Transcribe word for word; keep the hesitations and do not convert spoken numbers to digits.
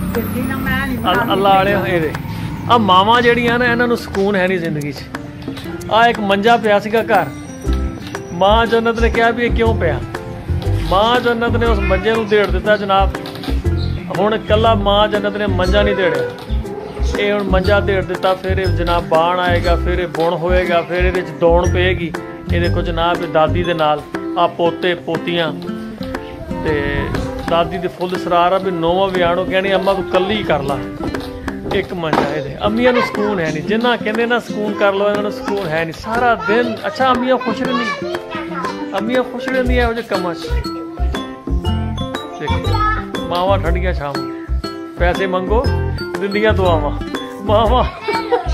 ਅੱਲਾ ਵਾਲੇ ਇਹਦੇ ਆ ਮਾਵਾਂ ਜਿਹੜੀਆਂ ਨਾ ਇਹਨਾਂ ਨੂੰ ਸਕੂਨ ਹੈ ਨਹੀਂ ਜ਼ਿੰਦਗੀ 'ਚ। ਆ ਇੱਕ ਮੰਜਾ ਪਿਆ ਸੀਗਾ ਘਰ, ਮਾਂ ਜੰਨਤ ਨੇ ਕਿਹਾ ਵੀ ਇਹ ਕਿਉਂ ਪਿਆ, ਮਾਂ ਜੰਨਤ ਨੇ ਉਸ ਮੰਜੇ ਨੂੰ ਦੇੜ ਦਿੱਤਾ ਜਨਾਬ। ਹੁਣ ਇਕੱਲਾ ਮਾਂ ਜੰਨਤ ਨੇ ਮੰਜਾ ਨਹੀਂ ਦੇੜਿਆ, ਇਹ ਹੁਣ ਮੰਜਾ ਦੇੜ ਦਿੱਤਾ, ਫਿਰ ਇਹ ਜਨਾਬ ਬਾਣ ਆਏਗਾ, ਫਿਰ ਇਹ ਬੁਣ ਹੋਏਗਾ, ਫਿਰ ਇਹਦੇ 'ਚ ਦੌਣ ਪਏਗੀ। ਇਹ ਦੇਖੋ ਜਨਾਬ ਦਾਦੀ ਦੇ ਨਾਲ ਆ ਪੋਤੇ ਪੋਤੀਆਂ, ਤੇ ਦਾਦੀ ਦੇ ਫੁੱਲ ਸਰਾਰ ਆ ਵੀ ਨੌਵਾਂ ਵਿਆਹ ਨੂੰ ਕਹਿਣੀ ਅੰਮਾ ਤੂੰ ਕੱਲੀ ਕਰ ਲਾ। ਇੱਕ ਮੰਜਾ ਇਹਦੇ, ਅੰਮੀਆਂ ਨੂੰ ਸਕੂਨ ਹੈ ਨਹੀਂ, ਜਿੰਨਾ ਕਹਿੰਦੇ ਨਾ ਸਕੂਨ ਕਰ ਲਓ ਇਹਨਾਂ ਨੂੰ ਸਕੂਨ ਹੈ ਨਹੀਂ। ਸਾਰਾ ਦਿਨ ਅੱਛਾ ਅੰਮੀਆਂ ਖੁਸ਼ ਰਹਿੰਦੀਆਂ, ਅੰਮੀਆਂ ਖੁਸ਼ ਰਹਿੰਦੀਆਂ ਇਹੋ ਜਿਹੇ ਕੰਮਾਂ 'ਚ। ਦੇਖੋ ਮਾਵਾਂ ਠੰਡੀਆਂ ਛਾਵਾਂ, ਪੈਸੇ ਮੰਗੋ ਦਿੰਦੀਆਂ ਦੁਆਵਾਂ, ਮਾਵਾਂ